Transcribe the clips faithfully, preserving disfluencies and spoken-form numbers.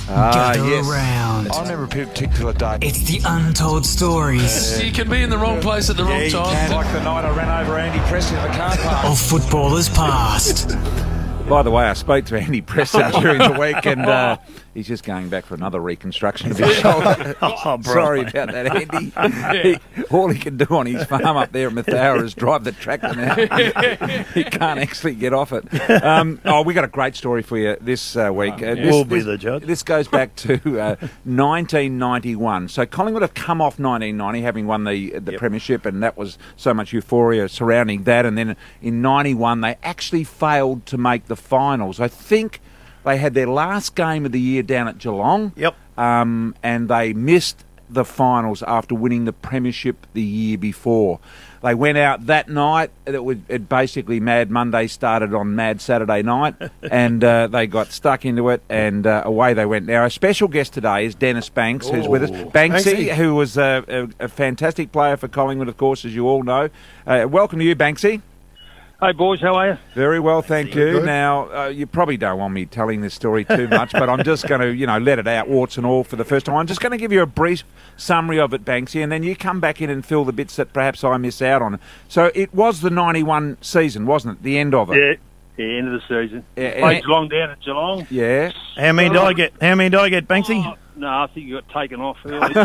Ah, Gather yes. around. I remember a particular day. It's the untold stories You can be in the wrong place at the Yeah, wrong you time. can. Like the night I ran over Andy Preston in the car park. of footballers past. By the way, I spoke to Andy Preston during the week, and uh, he's just going back for another reconstruction of his shoulder. Oh, Sorry about that, Andy. He, all he can do on his farm up there at Mathower is drive the tractor now. He can't actually get off it. Um, oh, we got a great story for you this uh, week. Uh, this, We'll be this- the judge. This goes back to uh, nineteen ninety-one. So Collingwood have come off nineteen ninety, having won the the Yep. premiership, and that was so much euphoria surrounding that. And then in ninety-one, they actually failed to make the finals. I think they had their last game of the year down at Geelong. Yep. Um, and they missed the finals after winning the premiership the year before. They went out that night. It, was, it basically Mad Monday started on Mad Saturday night, and uh, they got stuck into it, and uh, away they went. Now, our special guest today is Dennis Banks, who's with us. Banksy, Banksy. who was a, a, a fantastic player for Collingwood, of course, as you all know. Uh, welcome to you, Banksy. Hey boys, how are you? Very well, thank you. Good. Now, uh, you probably don't want me telling this story too much, but I'm just going to, you know, let it out, warts and all, for the first time. I'm just going to give you a brief summary of it, Banksy, and then you come back in and fill the bits that perhaps I miss out on. So it was the ninety-one season, wasn't it? The end of it. Yeah, yeah, end of the season. Yeah, Played and- Geelong down at Geelong. Yeah. How many did I get? How many did I get, Banksy? Oh, no, I think you got taken off early.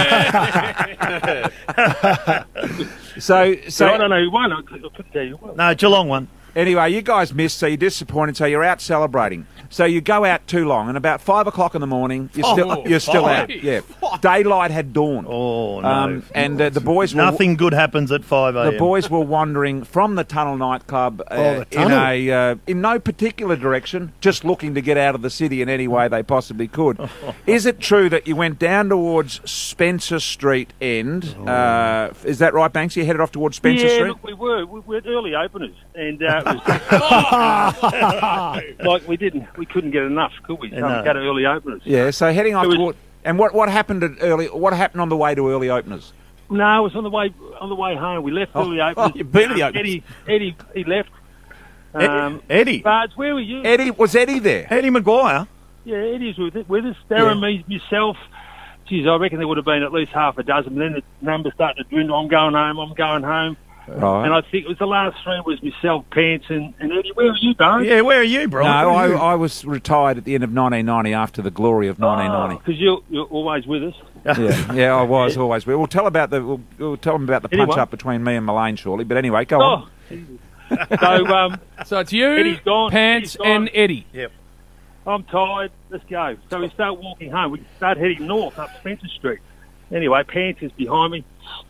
So, so so I don't know who won. I couldn't tell you what. No, Geelong won. anyway, you guys missed, so you're disappointed, so you're out celebrating. So you go out too long, and about five o'clock in the morning, you're still Oh, you're still five. out. Yeah, daylight had dawned. Oh, no. Um, and uh, the boys were Nothing good happens at five a.m. The boys were wandering from the Tunnel nightclub uh, Oh, the in Tunnel. a uh, in no particular direction, just looking to get out of the city in any way they possibly could. Is it true that you went down towards Spencer Street end? Oh. Uh, is that right, Banks? You headed off towards Spencer yeah, Street? look, we were. We were early openers, and uh, it was like we didn't, we couldn't get enough, could we? So No. we go to early openers. Yeah. So heading off It was- toward. And what, what happened at early? What happened on the way to early openers? No, it was on the way on the way home. We left Oh, early openers. oh, you've been to the Um, openers. Eddie, Eddie, he left. Ed- Um, Eddie. Bards, where were you? Eddie was Eddie there? Eddie Maguire. Yeah, Eddie's with, it, with us. Darren, me, myself. Geez, I reckon there would have been at least half a dozen. But then the numbers started to dwindle. I'm going home. I'm going home. Right. And I think it was the last three was myself, Pants, and, and Eddie. Where were you, Darren? Yeah, where are you, bro? No, Where I, are you? I was retired at the end of nineteen ninety after the glory of nineteen ninety. Because you're, you're always with us. Yeah, yeah, I was always. We'll tell about the. We'll, we'll tell them about the Anyway. punch up between me and Mullane shortly. But anyway, go on. Oh. so um, So it's you, Eddie's gone. Pants, Eddie's gone. and Eddie. I'm tired. Let's go. So we start walking home. We start heading north up Spencer Street. Anyway, Pants is behind me.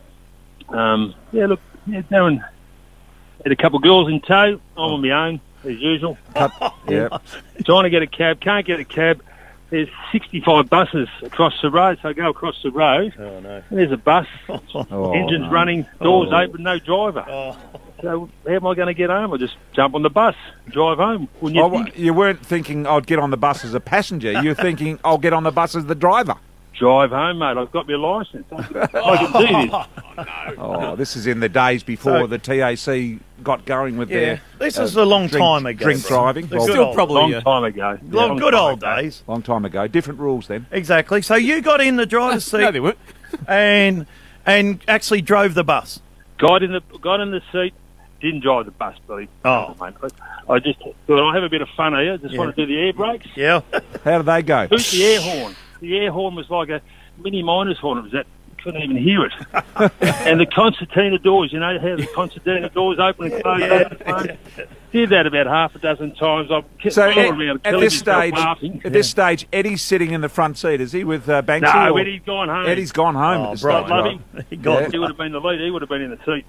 Um, yeah, look, yeah, Darren had a couple of girls in tow. I'm on my own, as usual. Yeah. Trying to get a cab. Can't get a cab. There's sixty-five buses across the road. So I go across the road. Oh, no. And there's a bus. Oh, Engine's no. running. Doors Oh. open. No driver. Oh. So how am I going to get home? I just jump on the bus, drive home. Wouldn't you Oh, think? you weren't thinking I'd get on the bus as a passenger. You were thinking I'll get on the bus as the driver. Drive home, mate. I've got my licence. I can, I can do this. Oh, this is in the days before So- the T A C got going with Yeah, their this uh, is a long drink- time ago. drink bro. driving. The Well, good Still old- probably Long uh, time ago. Yeah, long, long good time old ago. days. long time ago. Different rules then. Exactly. So you got in the driver's seat No, they weren't. and and actually drove the bus. Got in the got in the seat. Didn't drive the bus, buddy. Oh. mate. I, I just thought I'll have a bit of fun here. Just Yeah. want to do the air brakes. Yeah. How did they go? Who's the air horn? The air horn was like a mini miner's horn. It was that you couldn't even hear it. And the concertina doors. You know how the concertina doors open and close. open and close? Did that about half a dozen times. I kept So all at, around, at killing this myself stage, laughing. at this stage, Eddie's sitting in the front seat. Is he with uh, Banksy? No, or- Eddie's gone home. Eddie's gone home Oh, at this bro. stage. Love right? him. He got He would have been the lead. He would have been in the seat.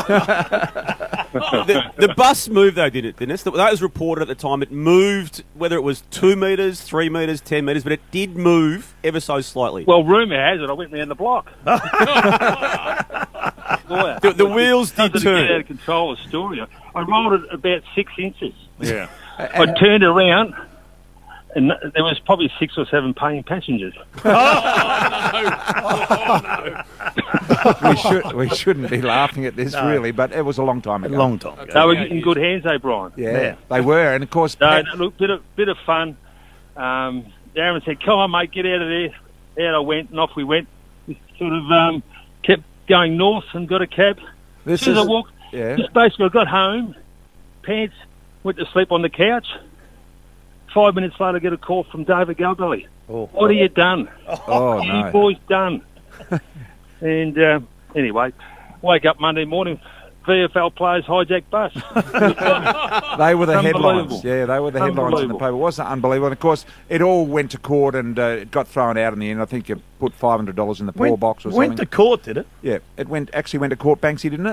the, the bus moved though, did it, Dennis? That was reported at the time. It moved, whether it was two metres, three metres, ten metres, but it did move ever so slightly. Well, rumour has it I went round the block. The- the wheels did Doesn't turn. Get out of control. The story. I, I rolled it about six inches. Yeah. I turned around, and there was probably six or seven paying passengers. we should we shouldn't be laughing at this really, but it was a long time A ago. long time ago. They were in good hands, though, Brian. Yeah, Yeah. they were, and of course, No, Pat- no, look, bit of bit of fun. Um, Darren said, "Come on, mate, get out of there." Out I went, and off we went. We sort of um, kept going north and got a cab. This as soon as is- I walked, yeah. just basically I got home, pants, went to sleep on the couch. Five minutes later, I get a call from David Galgully. Oh. What have you done? Oh, What have no. you boys done? and uh, anyway, wake up Monday morning, V F L players hijack bus. They were the Unbelievable. headlines. Yeah, they were the headlines in the Unbelievable. paper. It wasn't unbelievable. And of course, it all went to court and uh, it got thrown out in the end. I think you put five hundred dollars in the poor Went, box or went something. to court, did it? Yeah, it went actually went to court, Banksy, didn't it?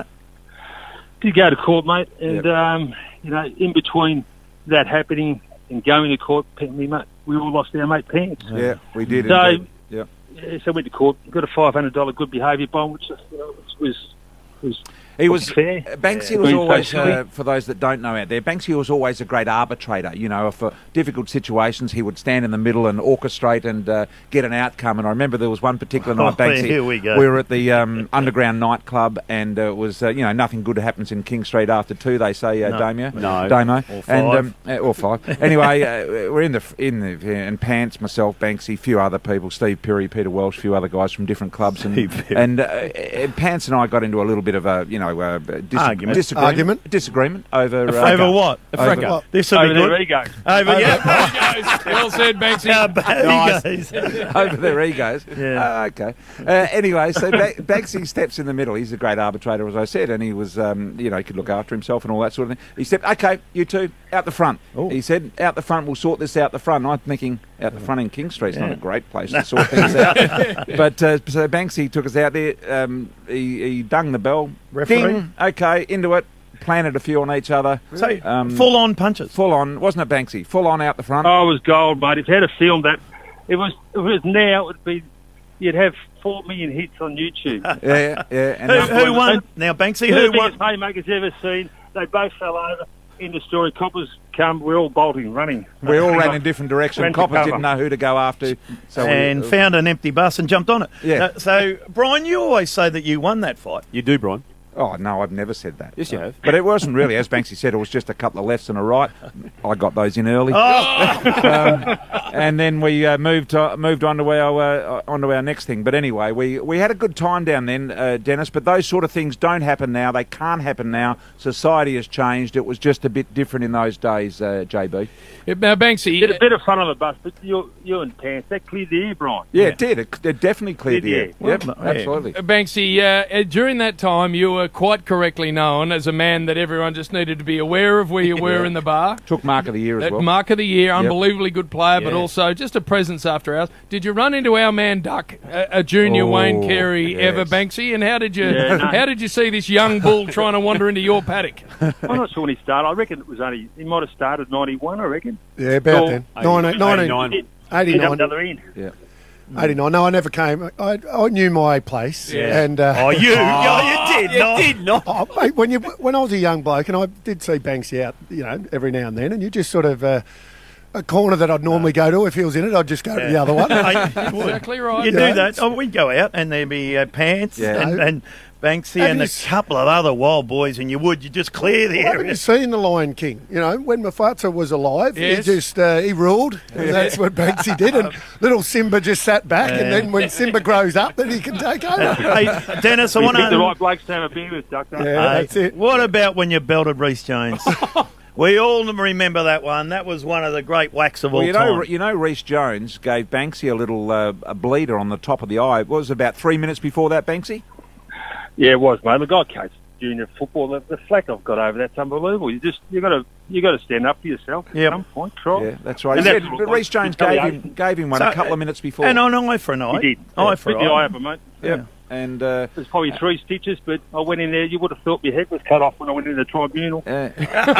Did go to court, mate, and Yep. um, you know, in between that happening and going to court, me mate, we all lost our mate pants. Yeah, we did. So- indeed. Yeah. Yeah, so I went to court, got a five hundred dollar good behaviour bond, which you know, was was He was fair. Banksy Yeah. was Green always, face, uh, for those that don't know out there, Banksy was always a great arbitrator. You know, for difficult situations, he would stand in the middle and orchestrate and uh, get an outcome. And I remember there was one particular night, Oh, Banksy. here we go. We were at the um, Underground nightclub, and uh, it was uh, you know nothing good happens in King Street after two. They say, uh, No. Damien, No. Damo, Or five. and um, uh, or five. Anyway, uh, we're in the in the and Pants, myself, Banksy, a few other people, Steve Perry, Peter Welsh, a few other guys from different clubs, and Steve Perry. and, uh, and Pants and I got into a little bit of a you know uh, dis- Argument. disagreement, Argument? disagreement over uh, Over what? Over- Over, this will be over good. their egos. Over, yeah. Egos. Well said, Banksy. How bad he goes. over their egos. Yeah. Oh, okay. Uh, anyway, so ba- Banksy steps in the middle. He's a great arbitrator, as I said, and he was, um, you know, he could look after himself and all that sort of thing. He stepped, okay, you two, out the front. Oh. He said, out the front, we'll sort this out the front. And I'm thinking, out the front in King Street's not Yeah. a great place to sort things out. But uh, so Banksy took us out there. Um, he, he dung the bell. Referee? Ding. Okay, into it. Planted a few on each other. So, Um, full on punches. Full on, wasn't it, Banksy? Full on out the front. Oh, it was gold, mate. If you had a film that, it was, if it was now, it would be, you'd have four million hits on YouTube. Yeah, yeah. And Who, that's- who won? Now, Banksy, the who biggest won? haymakers ever seen. They both fell over. In the story, coppers come. We're all bolting, running. we all ran in different directions. Ran to Coppers cover. didn't know who to go after. So we- And found an empty bus and jumped on it. Yeah. Uh, so, Brian, you always say that you won that fight. You do, Brian. Oh, no, I've never said that. Yes, you have. But it wasn't really, as Banksy said, it was just a couple of lefts and a right. I got those in early. Oh, Um, and then we uh, moved to, moved on to our uh, onto our next thing. But anyway, we, we had a good time down then, uh, Dennis. But those sort of things don't happen now. They can't happen now. Society has changed. It was just a bit different in those days, uh, J B. Now, Banksy, Did a bit of fun on the bus, but you, you and Pants, that cleared the air, Brian. Yeah, it did. It, it definitely cleared the air. Did you? Yep, Well, yeah. absolutely. Banksy, uh, uh, during that time, you were quite correctly known as a man that everyone just needed to be aware of where you were in the bar. Took Mark of the Year as That well. Mark of the Year, unbelievably good player, but Yeah. also just a presence after hours. Did you run into our man Duck, a, a junior Oh, Wayne Carey yes. ever, Banksy? And how did you Yeah, no. how did you see this young bull trying to wander into your paddock? I'm not sure when he started. I reckon it was only, he might have started ninety-one, I reckon. Yeah, about Cool. then. nineteen, nineteen, eighty-nine. He'd, he'd up eighty-nine, the other end. Yeah. eighty-nine. No, I never came. I, I knew my place. Yeah. And, uh, oh, you, oh, you did not. did not. oh, mate, when, you, when I was a young bloke, and I did see Banksy out, you know, every now and then, and you just sort of... Uh, a corner that I'd normally go to, if he was in it, I'd just go to the other one. You would. Exactly right. You Yeah. do that. Oh, we'd go out and there'd be uh, Pants Yeah. and, and Banksy Have and you a s- couple of other wild boys, and you would you just clear the Haven't area. you seen The Lion King? You know, when Mufasa was alive, Yes. he just, uh, he ruled, and that's what Banksy did, and little Simba just sat back, and then when Simba grows up, then he can take over. Hey, Dennis, I You want picked the to. right blokes to have a beer with, Duck. don't you? Yeah, that's it. What about when you belted Reece Jones? We all remember that one. That was one of the great whacks of all Well, you know, time. you know, Reece Jones gave Banksy a little uh, a bleeder on the top of the eye. What was it, about three minutes before that, Banksy? Yeah, it was, mate. Look, I coached junior football. The, the flack I've got over that's unbelievable. You just you got to you got to stand up for yourself. Yep. At some point, try. Yeah, that's right. And He that's said- what- but Reece Jones gave him gave him one So, a couple of minutes before. And an eye for an eye. He did. Eye Yeah, for Put an the eye eye. up, mate. Yep. And uh, There's probably three stitches, but I went in there. You would have thought my head was cut off when I went in the tribunal. uh,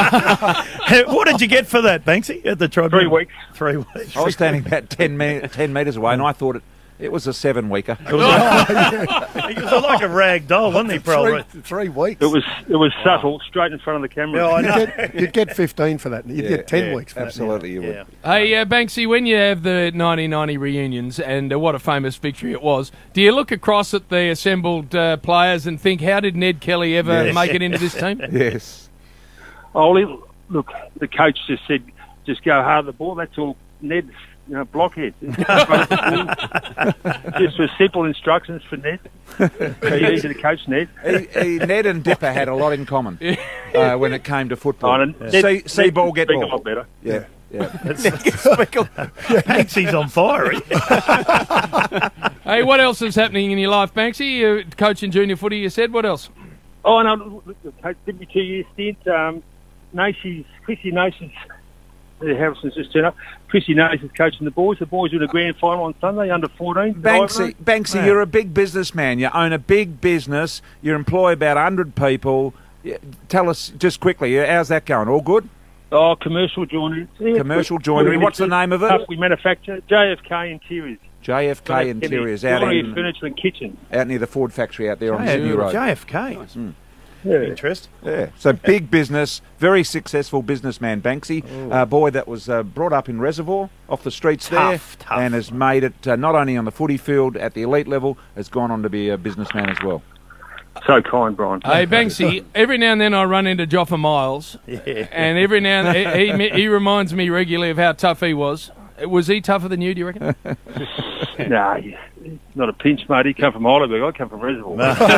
What did you get for that, Banksy, at the tribunal? Three weeks. Three weeks. I was standing about ten, me- ten metres away, and I thought it it was a seven weeker. It was like, he was like a rag doll, wasn't he, Three, Pearl? three weeks. It was it was subtle, straight in front of the camera. Yeah, I You'd know. get, you'd get fifteen for that. You'd Yeah, get ten yeah, weeks for absolutely, you would. Yeah. Hey, uh, Banksy, when you have the nineteen ninety reunions, and uh, what a famous victory it was, do you look across at the assembled uh, players and think, how did Ned Kelly ever Yes. make it into this team? Yes. Oh, look, the coach just said, just go hard at the ball. That's all. Ned you know, blockhead. Just for simple instructions for Ned. Pretty easy to coach Ned. He, he, Ned and Dipper had a lot in common uh, when it came to football. Oh, and See, Ned- see Ned ball, can get speak ball. a lot better. Yeah, yeah. Banksy's on fire. Hey, what else is happening in your life, Banksy? You're coaching junior footy, you said. What else? Oh, no, I did me two years stint. Um, Nacy's, Chrissy Nacy's, Harrison's just turned up. Chrissy Nacy's coaching the boys. The boys are in the grand final on Sunday, under fourteen. Banksy, Banksy, you're a big businessman. You own a big business. You employ about one hundred people. Yeah, tell us just quickly, how's that going? All good? Oh, commercial joinery. Yeah, Commercial joinery. What's the name of it? Stuff we manufacture. J F K Interiors. J F K Interiors out Joinery, in, furniture and kitchen. out near the Ford factory out there on Sydney Road. J F K. Yeah. Interest. Yeah, so big business, very successful businessman, Banksy. A boy that was uh, brought up in Reservoir, off the streets Tough, there, tough. and has made it uh, not only on the footy field at the elite level, has gone on to be a businessman as well. So kind, Brian. Hey, Banksy, every now and then I run into Joffa Miles, and every now and then he, he, he reminds me regularly of how tough he was. Was he tougher than you, do you reckon? Nah, he's not a pinch, mate. He come from Heidelberg. I come from Reservoir.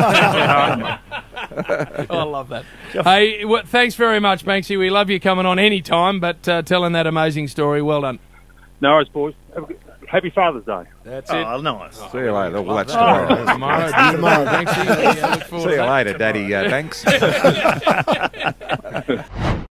I love that. Hey, well, thanks very much, Banksy. We love you coming on any time, but uh, telling that amazing story. Well done. No worries, boys. Have a good, happy Father's Day. That's it. Oh, nice. See you later. Well, that's Oh, tomorrow. tomorrow, tomorrow, Banksy. Yeah, look forward See to you that. later, Daddy uh, Banks.